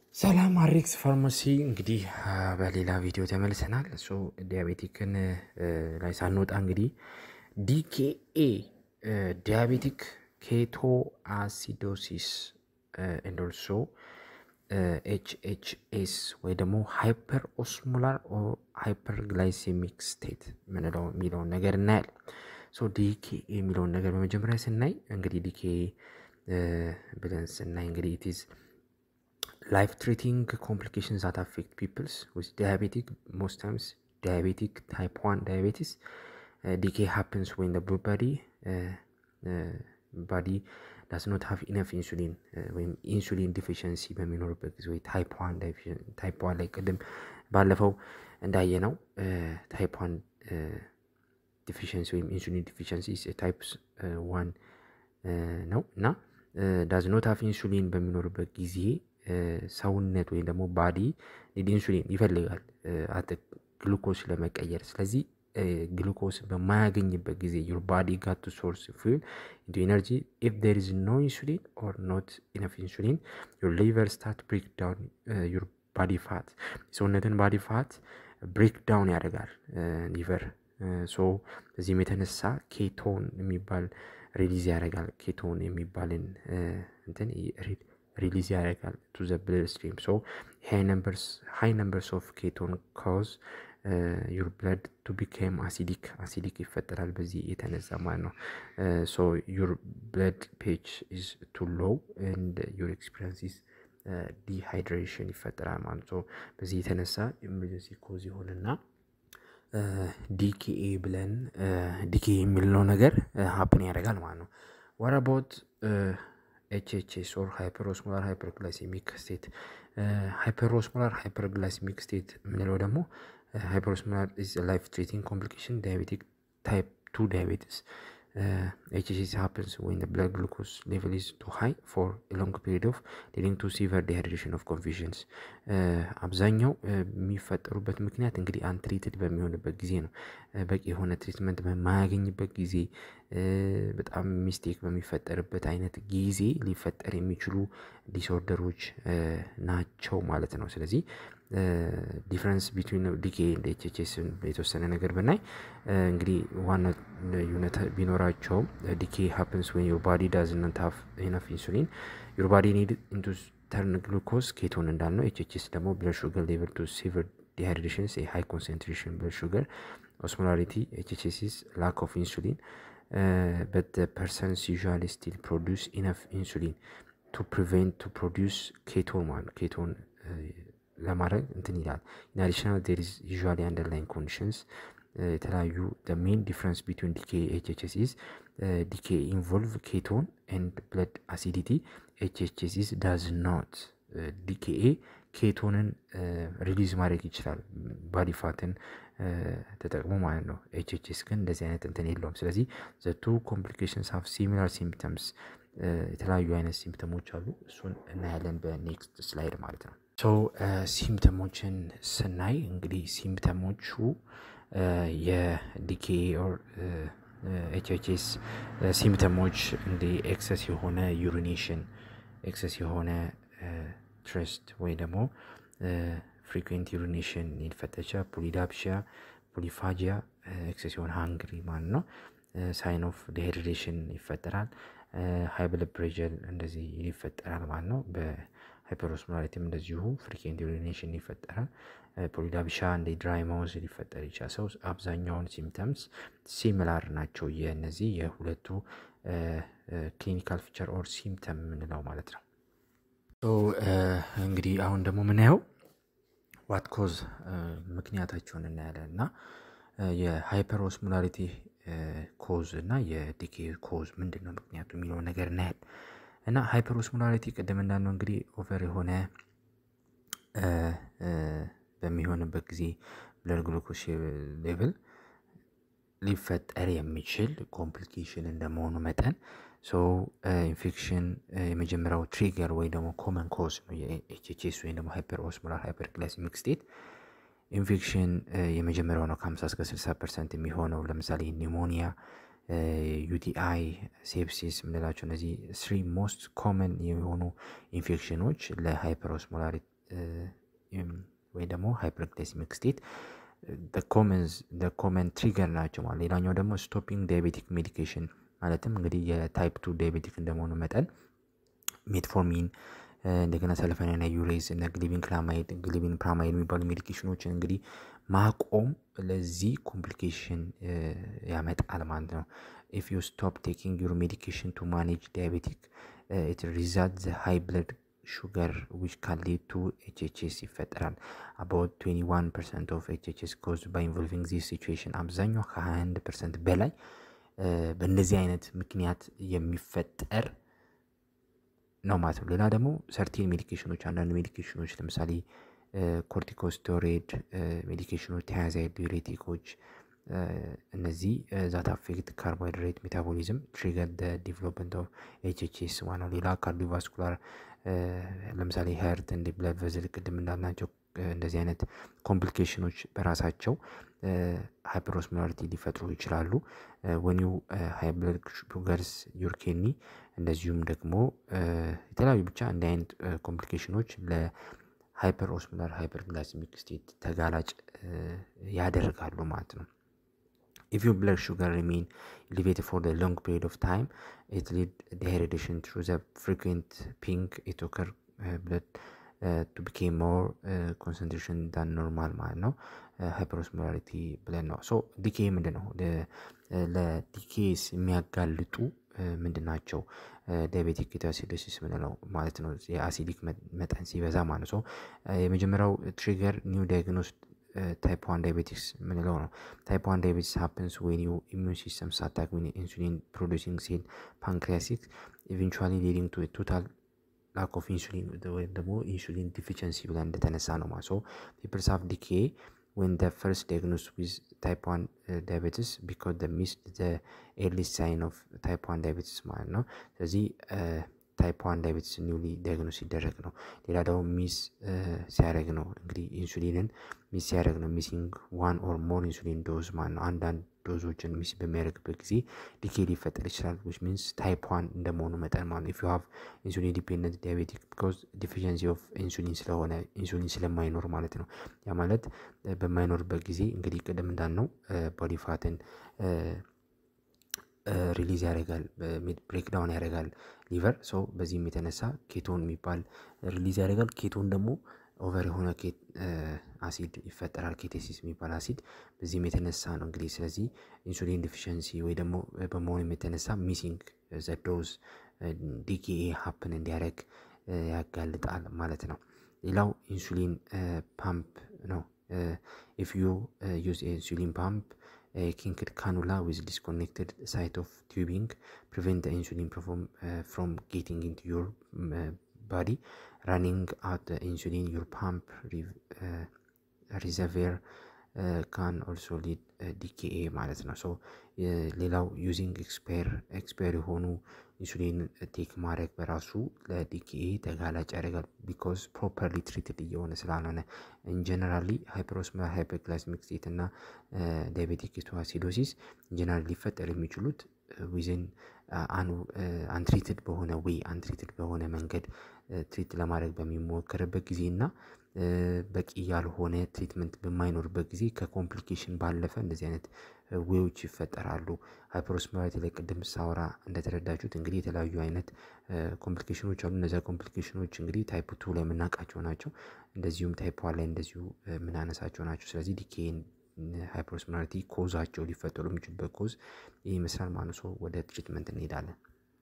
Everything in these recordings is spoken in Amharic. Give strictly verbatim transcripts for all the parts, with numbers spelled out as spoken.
ሰላም አሪክስ ፋርማሲ እንግዲህ በሌላ ቪዲዮ ተመልሰናል ሶ ዲያቤቲክን ላይ ሳንወጣ እንግዲህ ዲኬኤ ዲያቤቲክ ኬቶአሲዶሲስ and also H H S ወይ ደግሞ hyperosmolar or hyperglycemic state ምንለው የሚለው ነገር እናያለን ሶ ዲኬኤ የሚለው ነገር በመጀመሪያ ስናይ እንግዲህ ዲኬኤ ብለን ስናይ እንግዲህ it is life-threatening complications that affect people with diabetic, most times diabetic type one diabetes. Uh, decay happens when the body uh, uh, body does not have enough insulin. Uh, when insulin deficiency በሚኖርበት ጊዜ ወይ type one type one ላይ ቀደም ባለፈው እንዳየነው type one uh, deficiency ወይ insulin deficiency is a type uh, one uh, ነው እና uh, does not have insulin በሚኖርበት ጊዜ ሰውነት ወይ ደግሞ ባዲ ኢንሱሊን ይፈልጋል አት ግሉኮስ ለመቀየር ስለዚህ ግሉኮስ በማያገኝበት ጊዜ your body got to source fuel into energy if there is no insulin or not enough insulin your liver start break down uh, your body fat ሰውነትን body fat break down ያደርጋል liver ሶ በዚህ የተነሳ ኬቶን የሚባል ሪሊዝ ያደርጋል ኬቶን የሚባልን እንትን release ያደርጋል to the bloodstream so high numbers high numbers of ketone cause uh, your blood to become acidic acidic ይፈጠራል በዚህ የተነሳ ማለት ነው so your blood pH is too low and your experience is uh, dehydration ይፈጠራል ማለት ነው በዚህ የተነሳ emergency cause ይሆንና ዲኬኤ ብለን ዲኬኤ የሚለው ነገር happen ያደርጋል ማለት ነው what about uh, H H S or hyperosmolar hyperglycemic state uh, hyperosmolar hyperglycemic state ምንለው ደግሞ uh, hyperosmolar is a life-threatening complication diabetic type two diabetes uh, H H S happens when the blood glucose level is too high for a long period of leading to severe dehydration of conditions አብዛኛው የሚፈጠሩበት ምክንያት እንግዲህ አንትሪትድ በሚሆንበት ጊዜ ነው በቂ የሆነ ትሪትመንት በማያገኝበት ጊዜ በጣም ሚስቴክ በሚፈጠርበት አይነት ጊዜ ሊፈጠር የሚችሉ ዲስኦርደሮች ናቸው ማለት ነው ስለዚህ ዲፈረንስ ቢትዊን ዲኬኤ and H H S የተወሰነ ነገር ብናይ እንግዲህ ዋና ዩኒት ቢኖራቸው ዲኬኤ happens when your body does not have enough insulin your body need into turn glucose ketone እንዳልነው H H S ደግሞ blood sugar level to severe dehydration say high concentration blood sugar osmolarity H H S is lack of insulin uh, but the persons usually still produce enough insulin to prevent to produce ketone one ketone ለማድረግ እንትን ይላል in addition there is usually underlying conditions የተለያዩ the main difference between decay and H H S is uh, decay involve ketone and blood acidity H H S is does not uh, decay ኬቶንን ሪሊዝ ማድረግ ይችላል ባዲ ፋትን ተጠቅሞ ማለት ነው H H S ግን እንደዚህ አይነት እንትን የለውም ስለዚህ the two complications have similar symptoms የተለያዩ አይነት ሲምፕተሞች አሉ እሱን እናያለን በኔክስት ስላይድ ማለት ነው ሶ ሲምፕተሞችን ስናይ እንግዲህ ሲምፕተሞቹ የዲኬኤ ኦር H H S ሲምፕተሞች እንደ ኤክሰስ የሆነ ዩሪኔሽን ኤክሰስ የሆነ ትረስት ወይ ደግሞ ፍሪኩዌንት ዩሪኔሽን ይፈጠቻ ፖሊዳፕሺያ ፖሊፋጂያ ኤክሰስ የሆነ ሃንግሪ ማለት ነው ሳይን ኦፍ ዲሃይድሬሽን ይፈጠራል ሃይ ብለድ ፕሬሸር እንደዚህ ይፈጠራል ማለት ነው በሃይፐሮስሞላሪቲም እንደዚሁ ፍሪኩዌንት ዩሪኔሽን ይፈጠራል ፖሊዳፕሺያ እንደ ድራይ ማውዝ ሊፈጠር ይችላል ሰው አብዛኛውን ሲምፕተምስ ሲሚላር ናቸው የነዚህ የሁለቱ ክሊኒካል ፊቸር ኦር ሲምፕተም ምንለው ማለት ነው ሶ እንግዲህ አሁን ደግሞ ምናየው what cause ምክንያታቸውን እናያለንና የሃይፐሮስሞላሪቲ ኮዝ እና የዲኬኤ ኮዝ ምንድነው ምክንያቱ የሚለው ነገር እናያለን እና ሃይፐሮስሞላሪቲ ቀደም እንዳልነው እንግዲህ ኦቨር የሆነ በሚሆንበት ጊዜ ብለድ ግሉኮስ ሌቭል ሊፈጠር የሚችል ኮምፕሊኬሽን እንደመሆኑ መጠን ሶ ኢንፌክሽን የመጀመሪያው ትሪገር ወይ ደግሞ ኮመን ኮዝ ነው የኤች ኤች ኤስ ወይ ደግሞ ሃይፐርኦስሞላር ሃይፐርግላይሲሚክ ስቴት ኢንፌክሽን የመጀመሪያው ነው ከ50 እስከ ስልሳ ፐርሰንት የሚሆነው ለምሳሌ ኒሞኒያ ዩቲአይ ሴፕሲስ ምንላቸው እነዚህ three most common የሆኑ ኢንፌክሽኖች ለሃይፐርኦስሞላር ወይ ደግሞ hyperglycemic state the common the common trigger ናቸው ማለት ሌላኛው ደግሞ stopping diabetic medication ማለትም እንግዲህ የታይፕ two diabetic እንደመሆኑ መጠን ሜትፎርሚን እንደገና ሰልፈናይና ዩሬዝ እና ግሊቢን ክላማይድ ግሊቢን ፕራማይድ የሚባሉ ሜዲኬሽኖችን እንግዲህ ማቆም ለዚህ ኮምፕሊኬሽን ያመጣል ማለት ነው if you stop taking your medication to manage diabetic uh, it results the high blood sugar which can lead to H H S ይፈጠራል about twenty-one percent of H H S caused by involving this situation አብዛኛው ከ twenty-one percent በላይ በእንደዚህ አይነት ምክንያት የሚፈጠር ነው ማለት ነው ሌላ ደግሞ ሰርቲን ሜዲኬሽኖች አንዳንድ ሜዲኬሽኖች ለምሳሌ ኮርቲኮስቴሮይድ ሜዲኬሽኖች ታያዛይድ ዲዩሬቲኮች እነዚህ that affect carbohydrate metabolism trigger the development of H H S ዋናው ሌላ cardiovascular ለምሳሌ heart and blood vessel ቅድም እንዳልናቸው እንደዚህ አይነት ኮምፕሊኬሽኖች በራሳቸው ሃይፐሮስሞላሪቲ ሊፈጥሩ ይችላሉ when you uh, high blood sugars your kidney እንደዚሁም ደግሞ የተለያዩ ብቻ እንደ አይነት ኮምፕሊኬሽኖች ለሃይፐሮስሞላር ሃይፐርግላይሲሚክ ስቴት ተጋላጭ ያደርጋሉ ማለት ነው if your blood sugar remain elevated for the long period of time it lead dehydration through the frequent pink it occur uh, blood uh, to become more uh, concentration than normal ማለት ነው hyperosmolarity ብለን ነው so ዲኬ ምንድነው ለዲኬስ የሚያጋልጡ ምንድናቸው diabetic ketoacidosis ምንለው ማለት ነው የአሲዲክ መጠን ሲበዛ ማለት ነው የመጀመሪያው trigger new diagnosed uh, type one diabetes ምንለው ነው type one diabetes happens when your immune system attack when insulin producing cell pancreatic eventually leading to a total lack of insulin ወይ ደግሞ insulin deficiency ብለን እንደተነሳ ነው ማለት ነው people have decay when the first diagnosed with type one uh, diabetes because they missed the early sign of type one diabetes ማለት ነው ስለዚህ type one diabetes newly diagnosed ይደረግ ነው ሌላ ደግሞ ሚስ ሲያደርግ ነው እንግዲህ ኢንሱሊንን ሚስ ሲያደርግ ነው missing one or more insulin dose ማለት ነው አንዳንድ ዶዞችን ሚስ በሚያደርግበት ጊዜ ዲኬ ሊፈጠር ይችላል which means type one እንደመሆኑ መጠን ማለት if you have insulin dependent diabetic because deficiency of insulin ስለሆነ ኢንሱሊን ስለማይኖር ማለት ነው ያ ማለት በማይኖርበት ጊዜ እንግዲህ ቀደም እንዳልነው ቦዲ ፋትን ሪሊዝ ያደርጋል ብሬክ ዳውን ያደርጋል ሊቨር ሶ በዚህም የተነሳ ኬቶን የሚባል ሪሊዝ ያደርጋል ኬቶን ደግሞ ኦቨር የሆነ ኬት አሲድ ይፈጠራል ኬቴሲስ የሚባል አሲድ በዚህም የተነሳ ነው እንግዲህ ስለዚህ ኢንሱሊን ዲፊሸንሲ ወይ ደግሞ በመሆኑ የተነሳ ሚሲንግ ዘ ዶዝ ዲኬኤ ሃፕን እንዲያደርግ ያጋልጣል ማለት ነው ሌላው ኢንሱሊን ፓምፕ ነው if you uh, use a insulin pump a kinked cannula with disconnected site of tubing prevent the insulin from, uh, from getting into your uh, body running out the insulin your pump uh, reservoir uh, can also lead uh, ዲኬኤ ማለት ነው so ሌላው using expire expire የሆኑ ኢንሱሊን ቴክ ማድረግ በራሱ ለዲኬኤ ተጋላጭ ያደርጋል because properly treated እየሆነ ስላልሆነ in generally hyperosmolar hyperglycemic state እና uh, diabetic ketoacidosis generally ሊፈጠር የሚችሉት within untreated በሆነ way untreated በሆነ መንገድ ትሪት ለማድረግ በሚሞከርበት ጊዜና በቂ ያልሆነ ትሪትመንት በማይኖርበት ጊዜ ከኮምፕሊኬሽን ባለፈ እንደዚህ አይነት ዌዎች ይፈጠራሉ ሃይፐሮስሞላሪቲ ላይ ቅድም ሳወራ እንደተረዳችሁት እንግዲህ የተለያዩ አይነት ኮምፕሊኬሽኖች አሉ እነዛ ኮምፕሊኬሽኖች እንግዲህ ታይፕ two ላይ የምናውቃቸው ናቸው እንደዚሁም ታይፕ one ላይ እንደዚሁ የምናነሳቸው ናቸው ስለዚህ ዲኬን ሃይፐሮስሞላሪቲ ኮዛቸው ሊፈጠሩ የሚችሉበት ኮዝ ይሄ ይመስላል ማለት ነው ወደ ትሪትመንት እንሄዳለን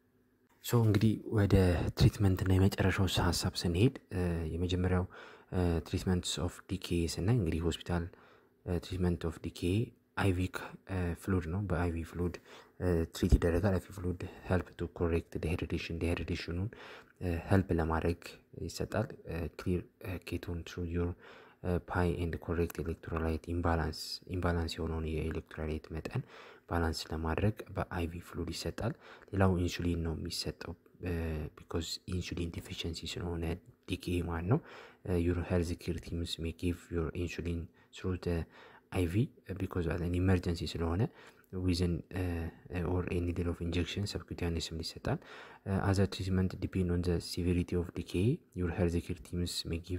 ሶ እንግዲህ ወደ ትሪትመንት እና የመጨረሻው ሐሳብ ስንሄድ የመጀመሪያው ትሪትመንትስ ኦፍ ዲኬኤ ስናይ እንግዲህ ሆስፒታል ትሪትመንት ኦፍ ዲኬኤ አይቪ ፍሉድ ነው በአይቪ ፍሉድ ትሪት ይደረጋል አይቪ ፍሉድ ሄልፕ ቱ ኮሬክት ዲሃይድሬሽን ዲሃይድሬሽኑን ሄልፕ ለማድረግ ይሰጣል ክሊር ኬቶን ትሩ ዩር ፓይ ኤንድ ኮሬክት ኤሌክትሮላይት ኢምባላንስ ኢምባላንስ የሆነውን የኤሌክትሮላይት መጠን ባላንስ ለማድረግ በአይቪ ፍሉድ ይሰጣል ሌላው ኢንሱሊን ነው የሚሰጠው because insulin deficiency ስለሆነ ዲኬኤ ማለት ነው your health care teams may give your insulin through the I V because of an emergency ስለሆነ within uh, or a needle of injection subcutaneous ይሰጣል uh, other treatment depend on the severity of decay your health care teams may give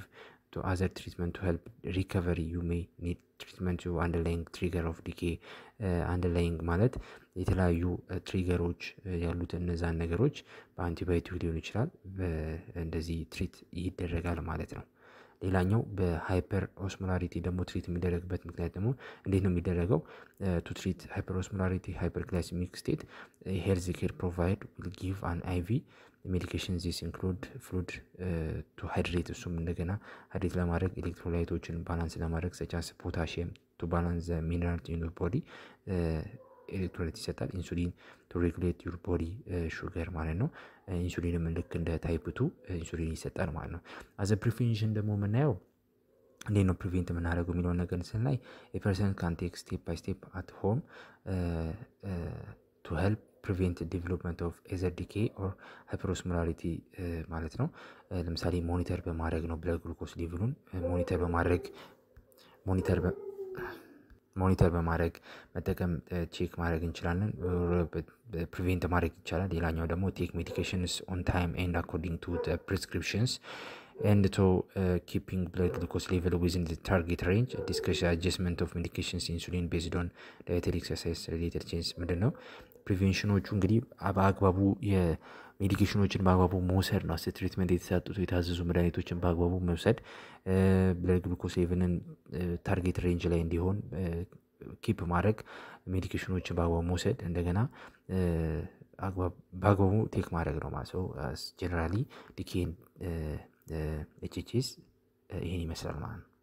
to other treatment to help recovery. You may need treatment to underlying trigger of decay. uh, underlying ማለት የተለያዩ ትሪገሮች ያሉት እነዛን ነገሮች በአንቲባዮቲክ ሊሆን ይችላል እንደዚህ ትሪት ይደረጋል ማለት ነው። ሌላኛው በሃይፐር ኦስሞላሪቲ ደግሞ ትሪት የሚደረግበት ምክንያት ደግሞ እንዴት ነው የሚደረገው? ቱ ትሪት ሃይፐር ኦስሞላሪቲ ሃይፐርግላይሲሚክ ስቴት ሄልዝ ኬር ፕሮቫይድ ዊል ጊቭ አን አይቪ medications. This include fluid uh, to hydrate እሱም እንደገና ሃይድሬት ለማድረግ ኤሌክትሮላይቶችን ባላንስ ለማድረግ such as potassium to balance the minerals in your body ኤሌክትሮላይት ይሰጣል። ኢንሱሊን to regulate your body sugar ማለት ነው። ኢንሱሊንም ልክ እንደ ታይፕ ቱ ኢንሱሊን ይሰጣል ማለት ነው። as a prevention ደግሞ የምናየው እንዴት ነው ፕሪቬንት የምናደርገው የሚለውን ነገር ስናይ a person can take step by step at home uh, uh, to help prevent the development of either decay or hyperosmolarity ማለት ነው። ለምሳሌ ሞኒተር በማድረግ ነው ብለድ ግሉኮስ ሌቭሉን ሞኒተር በማድረግ ሞኒተር ሞኒተር በማድረግ መጠቀም ቼክ ማድረግ እንችላለን። ፕሪቬንት ማድረግ ይቻላል። ሌላኛው ደግሞ ቴክ ሜዲኬሽንስ ኦን ታይም ኤንድ አኮርዲንግ ቱ ዘ ፕሪስክሪፕሽንስ and to uh, keeping blood glucose level within the target range. Discuss adjustment of medications insulin based on dietary exercise related changes ምንድነው ፕሪቬንሽኖቹ እንግዲህ በአግባቡ የሜዲኬሽኖችን በአግባቡ መውሰድ ነው። ትሪትመንት የተሰጡት የታዘዙ መድኃኒቶችን በአግባቡ መውሰድ ብለድ ግሉኮስ ሌቭልን ታርጌት ሬንጅ ላይ እንዲሆን ኪፕ ማድረግ ሜዲኬሽኖችን በአግባቡ መውሰድ እንደገና በአግባቡ ቴክ ማድረግ ነው ማለት ነው። ጀነራሊ ዲኬን ኤች ኤች ኤስ ይሄን ይመስላል ማለት ነው።